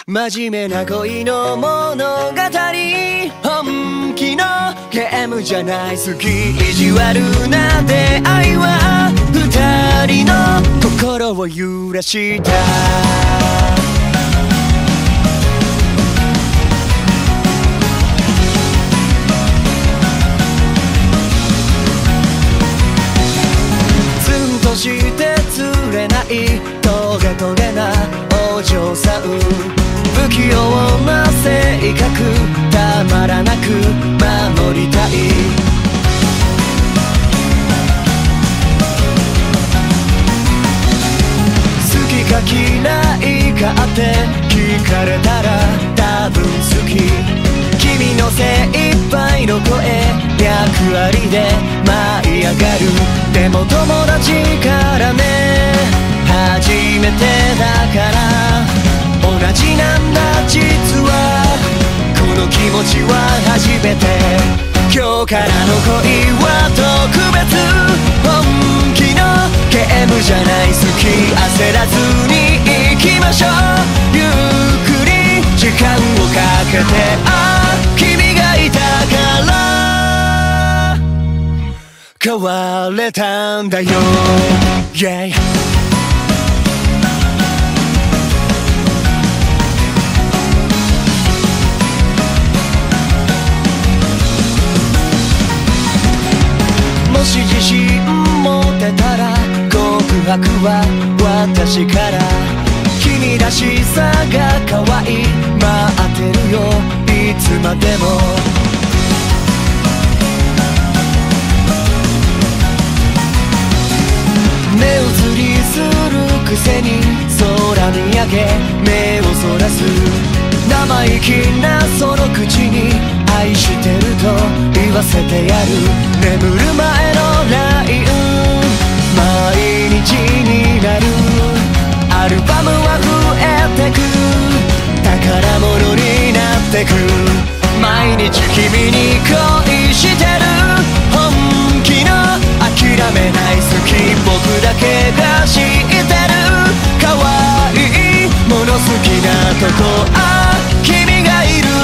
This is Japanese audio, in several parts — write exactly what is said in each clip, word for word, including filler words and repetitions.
真面目な恋の物語、本気のゲームじゃない、好き意地悪な出会いは二人の心を揺らした。ツンとして釣れないトゲトゲなお嬢さん、不器用な性格たまらなく守りたい。好きか嫌いかって聞かれたら多分好き。君の精一杯の声役割で舞い上がる。でも友達からね、初めてだから同じなんだ実は。この気持ちは初めて。今日からの恋は特別、本気のゲームじゃない、好き焦らずに行きましょう。ゆっくり時間をかけて、ああ君がいたから変われたんだよ、yeah。もし自信持てたら告白は私から。君らしさが可愛い、待ってるよいつまでも。目移りするくせに空見上げ目をそらす。生意気なその口に愛してると言わせてやる。眠る前のライン毎日になる。アルバムは増えてく、宝物になってく。毎日君に恋してる、本気の諦めない好き僕だけが知ってる。可愛いもの好きなとこ、あ君がいる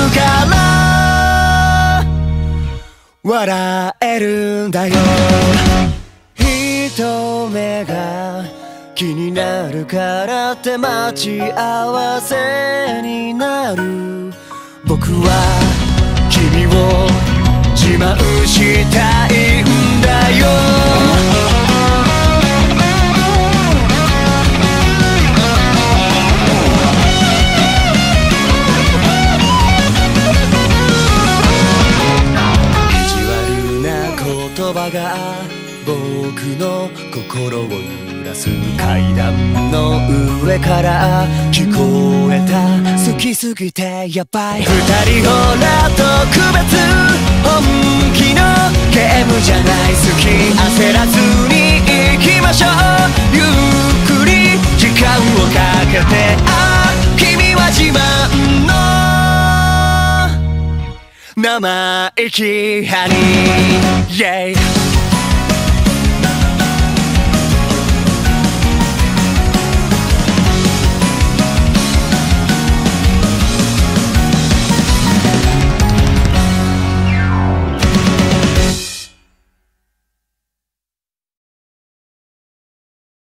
から笑えるんだよ。人目が気になるからって待ち合わせになる。僕は君を自慢したいんだよ。意地悪な言葉が僕の心を揺らす。階段の上から聞こえた、好きすぎてやばい。二人ほら特別、本気のゲームじゃない、好き焦らずに行きましょう。ゆっくり時間をかけて、あ君は自慢の生意気ハニー、yeah。